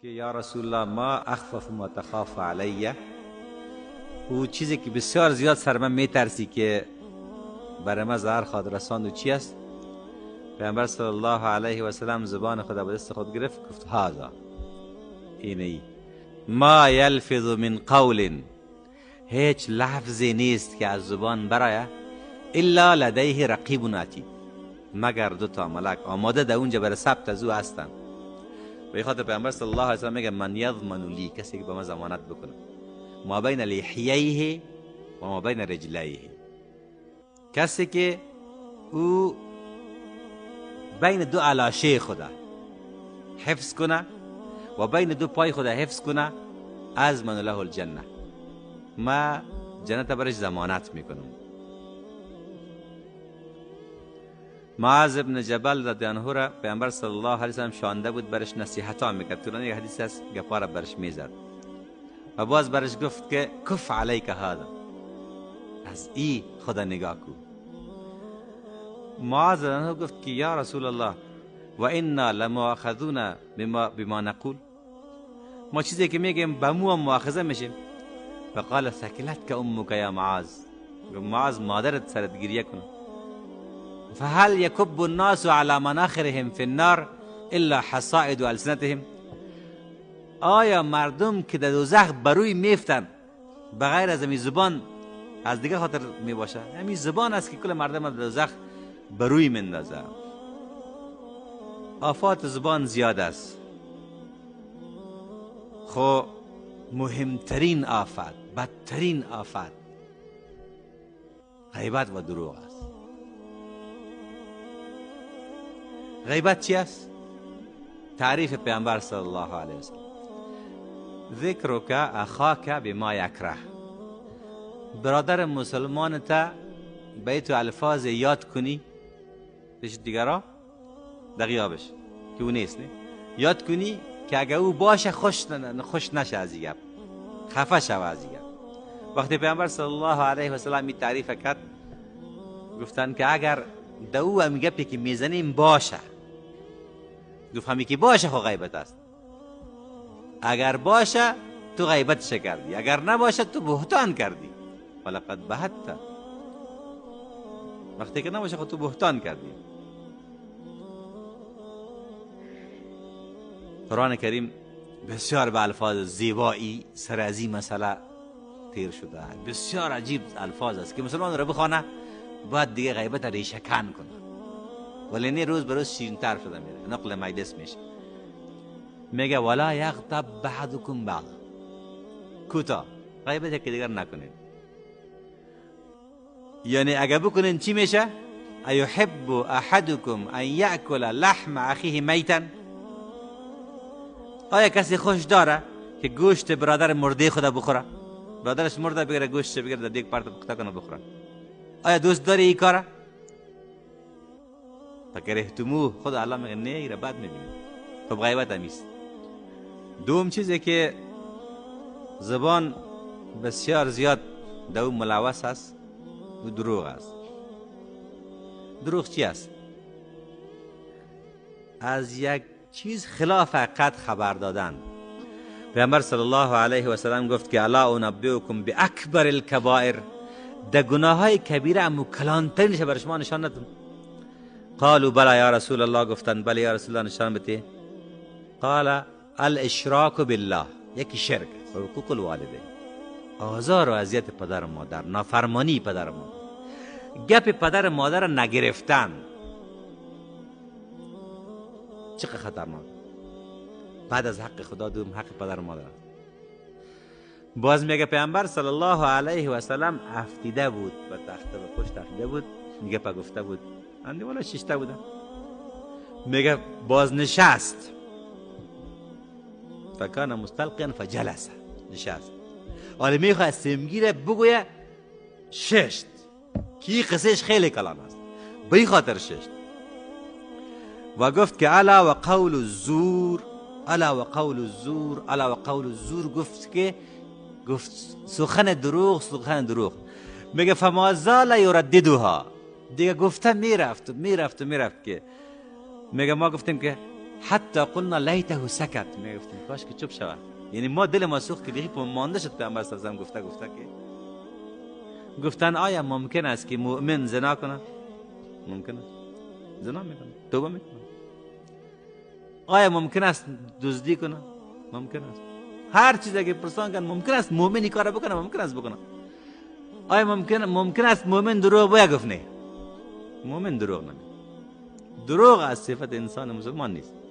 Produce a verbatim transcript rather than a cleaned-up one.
که یا رسول الله ما اخفف ما تخاف علیه، او چیزی که بسیار زیاد سر من میترسی که برای من ضرر خواهد رساند و چی است؟ پیامبر صلی الله علیه و سلم زبان خدا به دست خود گرفت، گفت هذا، اینه ای ما یلفظ من قول، هیچ لفظی نیست که از زبان برای الا لدیه رقیب عتید، مگر دو تا ملک آماده در اونجا برای ثبت از او هستن. به خاطر پیامبر صلی الله علیه و سلم میگه من یضمن لی، کسی که به من ضمانت بکنه، ما بین لحییه و ما بین رجلیه، کسی که او بین دو علاشه خدا حفظ کنه و بین دو پای خدا حفظ کنه، از من له الجنه، ما جنت برش ضمانت میکنم. معاذ ابن جبل رضی الله عنه را پیامبر صلی الله علیه و سلم شانده بود، برش نصیحت میکرد، تو یک حدیث است گپارا برش میزد و باز برش گفت که کف علیک هذا، از ای خدا نگاه کو. معاذ عنه گفت که یا رسول الله و انا لمؤاخذون بما بما نقول، ما چیزی که میگیم به مو مؤاخذه میشیم. فقال ثکلتک امک یا معاذ، معاذ مادرت سرت گریه کنه. فهل یکب الناس على مناخرهم فی النار الا حصائد السنتهم، آیا مردم که در دوزخ بروی میفتن بغیر از این زبان از دیگه خاطر میباشه؟ همین زبان است که کل مردم در دوزخ بروی مندازه. آفات زبان زیاد است، خو مهمترین آفت، بدترین آفت غیبت و دروغ است. غیبت چی است؟ تعریف پیامبر صلی الله علیه وسلم، ذکرک اخاک بما یکره، برادر مسلمان تا به تو الفاظ یاد کنی پیش دیگرا در غیابش که او نیست، نه یاد کنی که اگه او باشه خوش خوش نشه از این گپ، خفه شوه از این گپ. وقتی پیامبر صلی الله علیه و سلم می تعریف کرد، گفتن که اگر در او هم گپی که میزنیم باشه، گفت همی که باشه خو غیبت است، اگر باشه تو غیبتش کردی، اگر نباشه تو بهتان کردی. ولقد بهت، وقتی که نباشه خود تو بهتان کردی. قرآن کریم بسیار به الفاظ زیبایی سر از این مسئله تیر شده، بسیار عجیب الفاظ است که مسلمان رو بخوانه باید دیگه غیبت ریشه کن کنه، ولی نه روز به روز شیرین‌تر شده میره، نقل میدس میشه. میگه ولا یغتب بعضکم بعض، کوتا غیبت که دیگر نکنید. یعنی اگه بکنین چی میشه؟ ایحب احدکم ان یاکل لحم اخیه میتا، آیا کسی خوش داره که گوشت برادر مرده خدا بخوره؟ برادرش مرده بگیره گوشت بگیره در دیگ پرت پخته کنه بخوره، آیا دوست داری این کاره؟ فکرهتموه، خدا الله میگه نه، ایره بد میبینید. خب غیبت همیست. دوم چیزی که زبان بسیار زیاد در اون ملوث است و دروغ است. دروغ چی است؟ از یک چیز خلاف حقیقت خبر دادن. پیامبر صلی الله علیه و سلم گفت که الا انبئکم باکبر الکبائر، در گناه های کبیره اما کلانترینش بر شما نشان ندم. قالوا بلا یا رسول الله، گفتن بله یا رسول الله نشان بده. قال الاشراک بالله، یکی شرک و حقوق الوالدین، آزار و اذیت پدر و مادر، نافرمانی پدر و مادر، گپ پدر و مادر نگرفتن، چقدر خطرناک. بعد از حق خدا دوم حق پدر و مادر. باز میگه پیامبر صلی الله علیه و سلم افتیده بود، به تخته به پشت افتیده بود، میگه پا گفته بود اندی والا ششته بودن، میگه باز نشست، فکان مستلقیا فجلس، نشست. حالا میخواه سمگیره بگویه ششت، که این قصهش خیلی کلان است، به این خاطر ششت. و گفت که الا و قول الزور، الا و قول الزور، الا و قول الزور، گفت که گفت سخن دروغ، سخن دروغ. میگه فما زال یرددها، دیگه گفته میرفت میرفت میرفت که میگه ما گفتیم که حتی قلنا لیته سکت، می گفتیم کاش که چوب شود. یعنی ما دل ما سوخت که دیگه مانده شد. پیامبر صلی الله علیه و گفته گفته که گفتن آیا ممکن است که مؤمن زنا کنه؟ ممکن است. زنا میکنه، توبه میکنه. آیا ممکن است دزدی کنه؟ ممکن است. هر چیزی که پرسان کن ممکن است مؤمنی کار بکنه، ممکن است بکنه. آیا ممکن ممکن است مؤمن دروغ بگه؟ گفت نه، مؤمن دروغ نمیگه. دروغ از صفت انسان مسلمان نیست.